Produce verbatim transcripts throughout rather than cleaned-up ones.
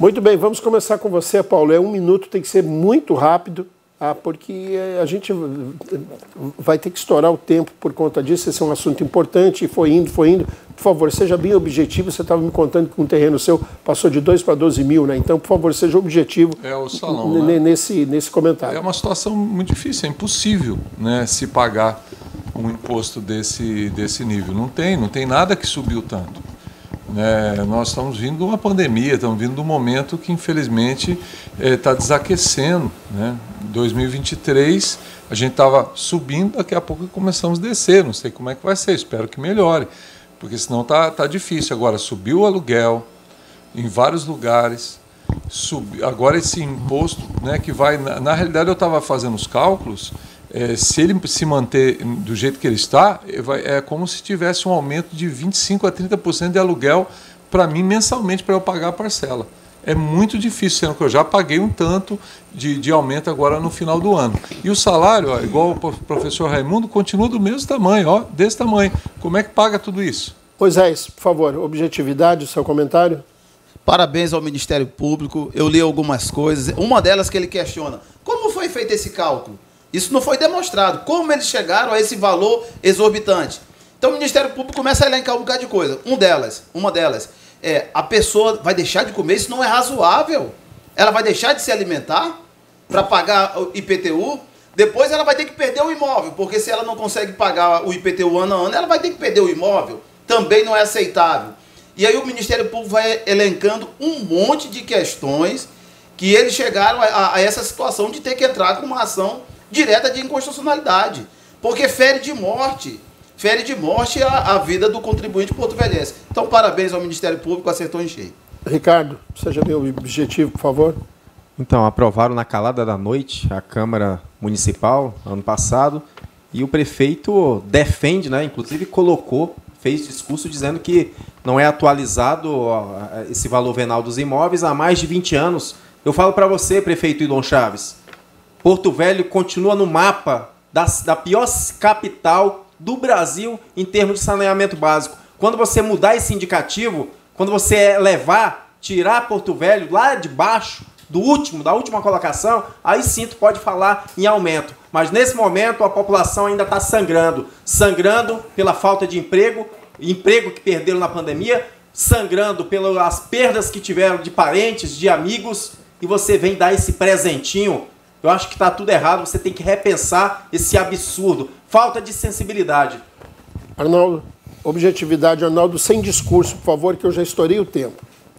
Muito bem, vamos começar com você, Paulo. É um minuto, tem que ser muito rápido, ah, porque a gente vai ter que estourar o tempo por conta disso. Esse é um assunto importante e foi indo, foi indo. Por favor, seja bem objetivo. Você estava me contando que um terreno seu passou de dois para doze mil, né? Então, por favor, seja objetivo é o salão, né? nesse, nesse comentário. É uma situação muito difícil, é impossível, né, se pagar um imposto desse, desse nível. Não tem, não tem nada que subiu tanto. É, nós estamos vindo de uma pandemia, estamos vindo de um momento que, infelizmente, está é, desaquecendo. Né? Em dois mil e vinte e três, a gente estava subindo, daqui a pouco começamos a descer. Não sei como é que vai ser, espero que melhore, porque senão está tá difícil. Agora, subiu o aluguel em vários lugares, subi, agora esse imposto, né, que vai... Na, na realidade, eu estava fazendo os cálculos. É, se ele se manter do jeito que ele está, é como se tivesse um aumento de vinte e cinco a trinta por cento de aluguel para mim mensalmente para eu pagar a parcela. É muito difícil, sendo que eu já paguei um tanto de, de aumento agora no final do ano. E o salário, ó, igual o professor Raimundo, continua do mesmo tamanho, ó, desse tamanho. Como é que paga tudo isso? Moisés, por favor, objetividade, o seu comentário. Parabéns ao Ministério Público. Eu li algumas coisas. Uma delas que ele questiona: como foi feito esse cálculo? Isso não foi demonstrado. Como eles chegaram a esse valor exorbitante? Então o Ministério Público começa a elencar um bocado de coisa. Um delas, uma delas é: a pessoa vai deixar de comer, isso não é razoável. Ela vai deixar de se alimentar para pagar o I P T U. Depois ela vai ter que perder o imóvel, porque se ela não consegue pagar o I P T U ano a ano, ela vai ter que perder o imóvel. Também não é aceitável. E aí o Ministério Público vai elencando um monte de questões que eles chegaram a, a, a essa situação de ter que entrar com uma ação direta de inconstitucionalidade, porque fere de morte, fere de morte a, a vida do contribuinte porto-velhense. Então, parabéns ao Ministério Público, acertou em cheio. Ricardo, seja bem objetivo, por favor. Então, aprovaram na calada da noite a Câmara Municipal, ano passado, e o prefeito defende, né, inclusive colocou, fez discurso dizendo que não é atualizado ó, esse valor venal dos imóveis há mais de vinte anos. Eu falo para você, prefeito Idon Chaves, Porto Velho continua no mapa da, da pior capital do Brasil em termos de saneamento básico. Quando você mudar esse indicativo, quando você levar, tirar Porto Velho lá de baixo, do último, da última colocação, aí sim tu pode falar em aumento. Mas nesse momento a população ainda está sangrando. Sangrando pela falta de emprego, emprego que perderam na pandemia, sangrando pelas perdas que tiveram de parentes, de amigos, e você vem dar esse presentinho. Eu acho que está tudo errado, você tem que repensar esse absurdo. Falta de sensibilidade. Arnaldo, objetividade, Arnaldo, sem discurso, por favor, que eu já estourei o tempo.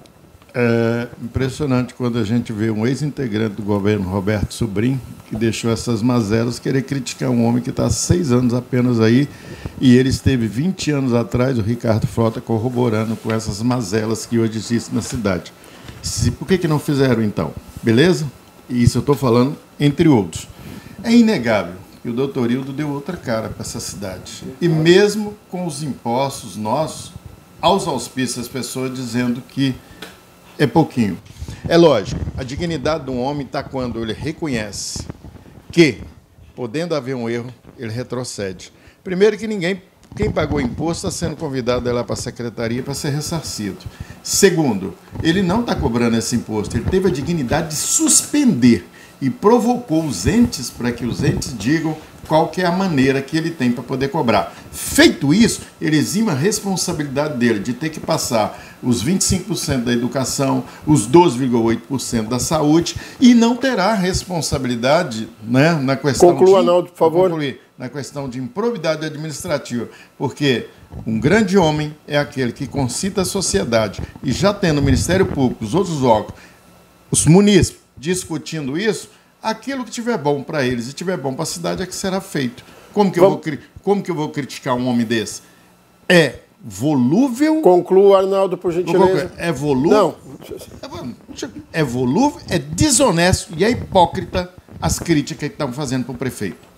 É impressionante quando a gente vê um ex-integrante do governo, Roberto Sobrinho, que deixou essas mazelas, querer criticar um homem que está há seis anos apenas aí, e ele esteve vinte anos atrás, o Ricardo Frota, corroborando com essas mazelas que hoje existem na cidade. Se, por que, que não fizeram, então? Beleza? E isso eu estou falando entre outros. É inegável que o doutor Hildo deu outra cara para essa cidade. E mesmo com os impostos nossos, aos auspícios das pessoas dizendo que é pouquinho. É lógico, a dignidade de um homem está quando ele reconhece que, podendo haver um erro, ele retrocede. Primeiro que ninguém, quem pagou imposto está sendo convidado a ir lá para a secretaria para ser ressarcido. Segundo, ele não está cobrando esse imposto, ele teve a dignidade de suspender e provocou os entes para que os entes digam qual que é a maneira que ele tem para poder cobrar. Feito isso, ele exime a responsabilidade dele de ter que passar os vinte e cinco por cento da educação, os doze vírgula oito por cento da saúde e não terá responsabilidade, né, na questão Conclua, de... Arnaldo, por favor. Concluir, na questão de improbidade administrativa, porque um grande homem é aquele que concita a sociedade e já tendo o Ministério Público, os outros órgãos, os munícipes discutindo isso, aquilo que tiver bom para eles e tiver bom para a cidade é que será feito. Como que, eu vou, como que eu vou criticar um homem desse? É volúvel... Conclua, Arnaldo, por gentileza. É volúvel... Não. É volúvel, é desonesto e é hipócrita as críticas que estão fazendo para o prefeito.